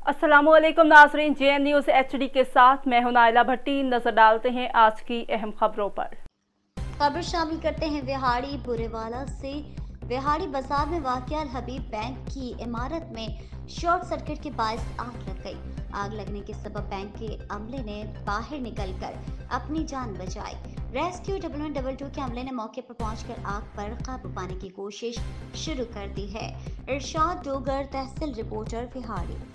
अस्सलामुअलैकुम नाजरीन, JN news HD के साथ मैं हूं नाइला भट्टी। नजर डालते हैं आज की अहम खबरों पर। खबर शामिल करते हैं विहाड़ी बुरेवाला से। विहाड़ी बाजार में वाक़या हबीब बैंक की इमारत में शॉर्ट सर्किट के बायस आग लग गई। आग लगने के सबब बैंक के अमले ने बाहर निकलकर अपनी जान बचाई। रेस्क्यू 112 के अमले ने मौके पर पहुंचकर आग पर काबू पाने की कोशिश शुरू कर दी है। इरशाद डोगर, तहसील रिपोर्टर, विहाड़ी।